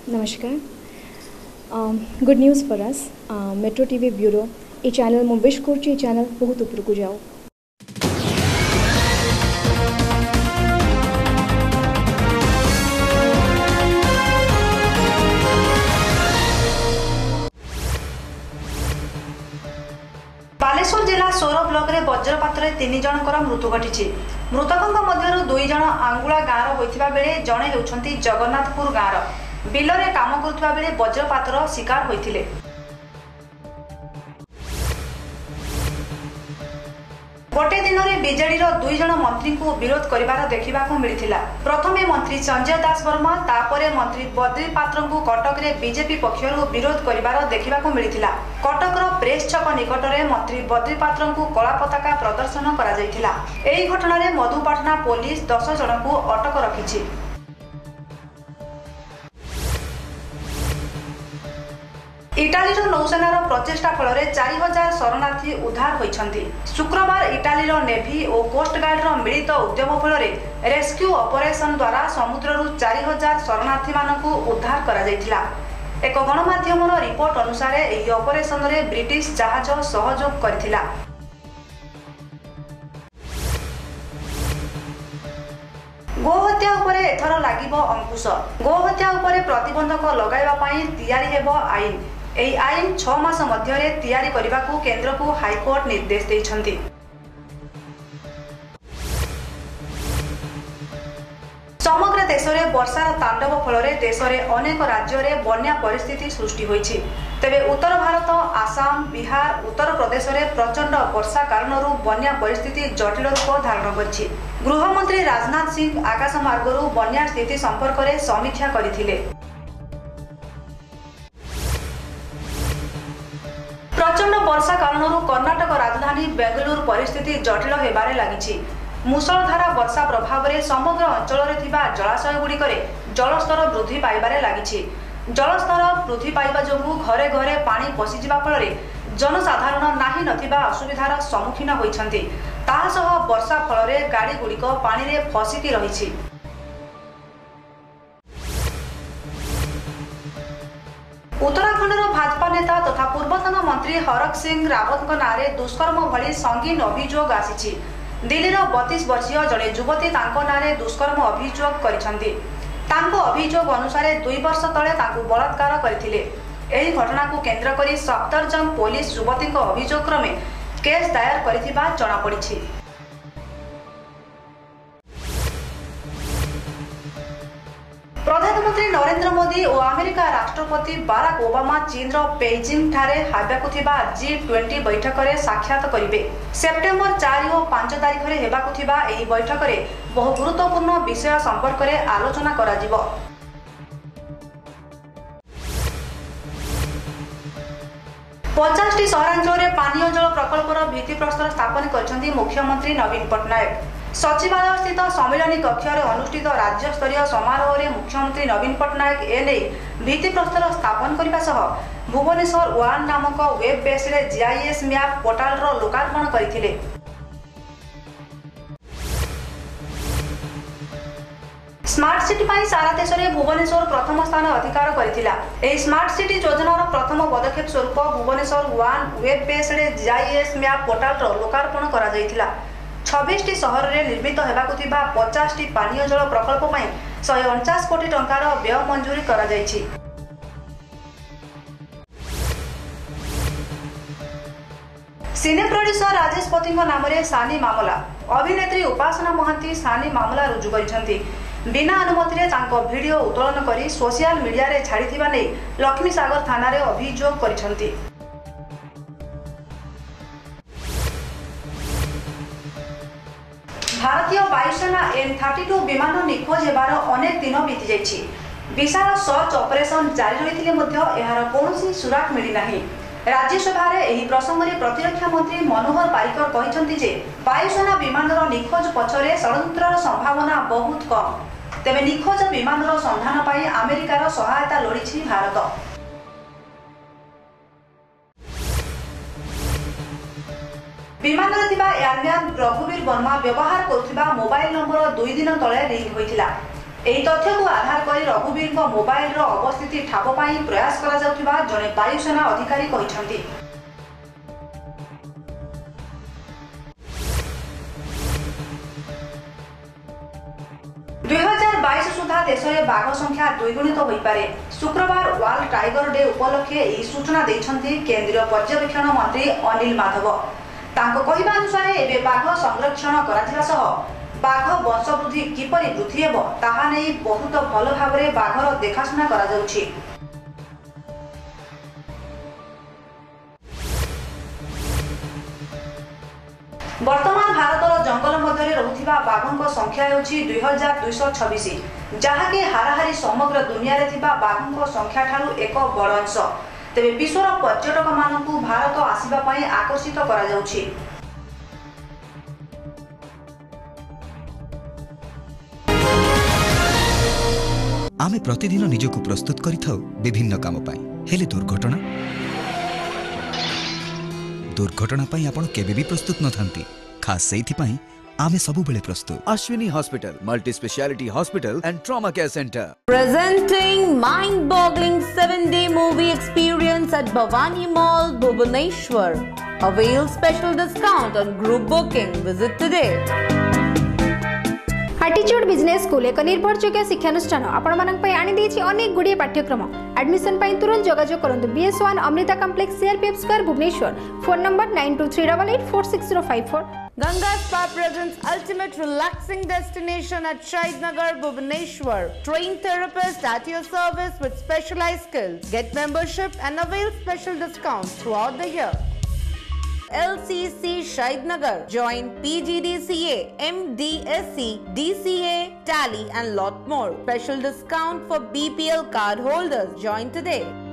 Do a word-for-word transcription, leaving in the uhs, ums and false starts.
नमस्कार. Good news for us. Metro TV bureau ये channel मु विश कर चैनल बहुत ऊपर को जाओ. बालेश्वर जिला सोर ब्लॉक रे वज्रपात तीन जनकर मृत्यु घटी. मृतकों मध्य दुई जन आंगुला गाँव होता बेले जड़े होती जगन्नाथपुर गाँव बिलरे काम करुवा बेले वज्रपातर शिकार होते. गोटे दिन में बीजेडी दुई जन मंत्री को विरोध कर देखा मिलता. प्रथमे मंत्री संजय दास वर्मा तापरे मंत्री बद्री पात्र को कटक रे बीजेपी पक्षर विरोध कर देखा मिलता. कटकर प्रेस छक निकट में मंत्री बद्री पात्र को कला पताका प्रदर्शन कर घटना में मधुपाटना पुलिस दस जन को अटक रखी. इटालीर नौसेनार प्रचेष्टा फल चार हजार शरणार्थी उद्धार होइछन्ति. शुक्रवार इटालीर नेभी और कोस्टगार्डर मिलित उद्यम फल रेस्क्यू ऑपरेशन द्वारा समुद्ररू चार हजार शरणार्थी मानकु उद्धार करा जायथिला. एक गणमाध्यमर रिपोर्ट अनुसार एही ऑपरेशन रे ब्रिटिश जहाज सहयोग करथिला. गोहत्या उपरे एथर लागिबो अंकुश. गोहत्या उपरे प्रतिबंधक लगाइबा पई तयारी हेबो आईन. एही आईन छह मास मध्यरे तयारी करने को केंद्र को हाईकोर्ट निर्देश देइछन्ति. समग्र देश में वर्षार तांडव फल देश में अनेक राज्य में बन्या परिस्थिति सृष्टि होइछि. तेबे उत्तर भारत, आसाम, बिहार, उत्तर प्रदेश में प्रचंड वर्षा कारण बन्या परिस्थिति जटिल रूप धारण करिछि. गृहमंत्री राजनाथ सिंह आकाश मार्गरू बन्या स्थिति संपर्क में समीक्षा करथिले. प्रचंड वर्षा कारण कर्नाटक राजधानी बेंगलुरु परिस्थिति जटिल होबारे लागिछि. मुसलधारा वर्षा प्रभाव में समग्र अंचल में जलाशय गुड़िक जलस्तर वृद्धि पाइबारे लागिछि. जलस्तर वृद्धि पाइबा जोगु घरे घरे पानी पशिजिबा फल जनसाधारण नाही नथिबा असुविधार सम्मुखीन होइछन्ति. ताहा सह वर्षा फल गाड़ी गुड़िक पानी रे फसिकी रहिछि. उत्तराखंडर भाजपा नेता तथा पूर्वतन मंत्री हरक सिंह रावत नारे दुष्कर्म भली संगीन अभियोग आसी. दिल्लीर बतीस वर्षीय जड़े युवती तांको नारे दुष्कर्म अभियोग करिसेंति. तांको अभियोग अनुसार दुई वर्ष तले तांको बलात्कार करथिले. एही घटना को केंद्र करी सफदरजंग पुलिस युवती अभियोग क्रमे केस दायर करिथिबा जणा पड़िछि. प्रधानमंत्री नरेंद्र मोदी और अमेरिका राष्ट्रपति बाराक ओबामा चीन पेइजिंग ठारे हाबेकु थिबा जी ट्वेंटी बैठक में साक्षात करिवे. सेप्टेम्बर चार और पांच तारीख में हेबाकु थिबा एही बैठक में बहु गुरुत्वपूर्ण विषय संपर्क में आलोचना करा जिवो. पचास टी सहरांचल में पानीय जल प्रकल्पर भित्तिप्रस्तर स्थापन करछन्ती मुख्यमंत्री नवीन पट्टनायक. सचिवालय स्थित सम्मिलनी कक्ष में अनुष्ठित राज्य स्तरीय समारोह में मुख्यमंत्री नवीन पट्टनायक एने भित्तिप्रस्तर स्थापन करने सह भुवनेश्वर वन नामक web based GIS map portal लोकार्पण करथिले. स्मार्ट सिटी पाई सारा देश में भुवनेश्वर प्रथम स्थान अधिकार करथिला. एही स्मार्ट सिटी योजनार प्रथम पदक्षेप स्वरूप Bhubaneswar one web based GIS map portal लोकार्पण करा जायथिला. छब्बीस टी सहर में निर्मित होबाकु थिबा पचास टी पानीय जल प्रकल्प पई एक सौ उनचास कोटी टंकार व्यय मंजूरी करा जायछि. सिने प्रोड्यूसर राजेश पति नाम सानी मामला. अभिनेत्री उपासना महांती सानी मामला रुजु करिसेंति. बिना अनुमति रे तांको वीडियो उत्तोलन करी सोशल मीडिया रे छाड़ीथिबा नै लक्ष्मी सागर थाना रे अभियोग करिसेंति. भारतीय वायुसेना एम थर्टी टू विमान निखोज होबार अनेक दिन बीती जाइछि. विशाल सर्च ऑपरेशन जारी रही यार कौन सुराग मिलना. राज्यसभा एही प्रसंग में प्रतिरक्षा मंत्री मनोहर पारिकर कहते जे वायुसेना विमान निखोज पछरे षड्यंत्र संभावना बहुत कम. तेबे निखोज विमान संधान पाई अमेरिकार सहायता लोड़ी भारत. विमान एयरमैन रघुवीर वर्मा व्यवहार करुवा मोबाइल नंबर दुई दिन तले लिंक होइथिला. ଏହି ତଥ୍ୟକୁ ଆଧାର କରି ରଘୁବୀରଙ୍କ ମୋବାଇଲର ଅବସ୍ଥିତି ଠାବ ପାଇଁ ପ୍ରୟାସ କରାଯାଉଥିବା ଜଣେ ବାୟୁସେନା ଅଧିକାରୀ କହିଛନ୍ତି। दुई हजार बाईस सुधा देश में बाघ संख्या द्विगुणित हो पारे। शुक्रवार वर्ल्ड टाइगर डे उपलक्षे यह सूचना देइछन्ति केंद्रीय पर्यवेक्षण मंत्री अनिल माधव। तांको कहिबा अनुसार एबे बाघ संरक्षण कराजिबा सह बाघ वंशवृद्धि किपरि वृद्धि हेबो ताहा नै बहुत भल भाबरे बाघर देखाशुना करा जाउछि। वर्तमान भारतर जंगल मध्य रहुथिबा बाघों संख्या होछि दुई हजार दुई सौ छब्बीस, जहाँकि हाराहारी समग्र दुनिया रे थिबा बाघों संख्या ठारू एक बड़ अंश। तेबे विश्वर पर्यटक मानकु भारत आसीबा पई आकर्षित करा जाउछि। आमे प्रतिदिन निजको प्रस्तुत करिथाउ विभिन्न काम पई, हेले दुर्घटना दुर्घटना पई आपण केबे भी प्रस्तुत न थांती। खास सेइथि पई आमे सबु बेले प्रस्तुत। Ashwini hospital, multi speciality hospital and trauma care centre, presenting mind-boggling seven-day movie experience at Bhavani Mall, Bhubaneswar. Avail special discount on group booking. Visit today. Attitude business school एक निर्भरयोग्य शिक्षानुष्ठान आपण मानक पई आनी देछि अनेक गुडी पाठ्यक्रम। एडमिशन पई तुरंत जोगाजोग करंतु BS one Amrita complex CRPF square Bhubaneswar. Phone number nine two three eight eight four six zero five four. Ganga Spa presents ultimate relaxing destination at Shaidnagar, Bhubaneswar. Trained therapist at your service with specialized skills. Get membership and avail special discounts throughout the year. L C C Shaidnagar. Join P G D C A, M D S C, D C A, Tally and lot more. Special discount for B P L card holders. Join today.